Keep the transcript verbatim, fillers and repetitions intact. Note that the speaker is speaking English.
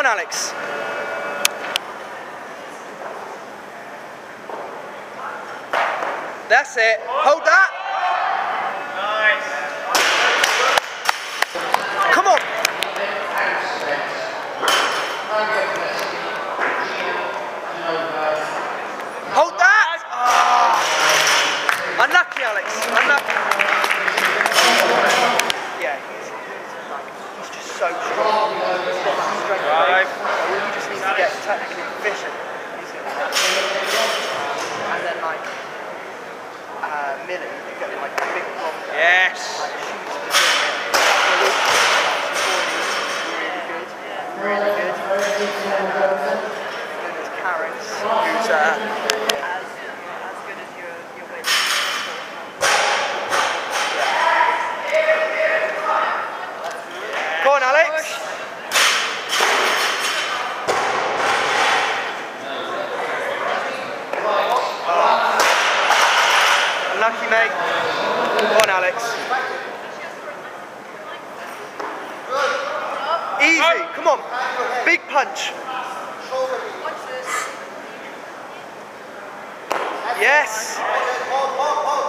Alex. That's it. Hold that. Nice. Come on. Hold that. Oh. Unlucky, Alex. Unlucky. Yeah, he's, he's, like, he's just so strong. He's got that strength. Right. He just needs to get technically efficient. And then, like, uh, Millie, you get like a big block. Yes. Like, she's really good. Really good. And there's Karen's, who's uh, as, as good as your, your weight. Go on, Alex. Unlucky, mate. Go on, Alex. Easy, come on. Big punch. Yes.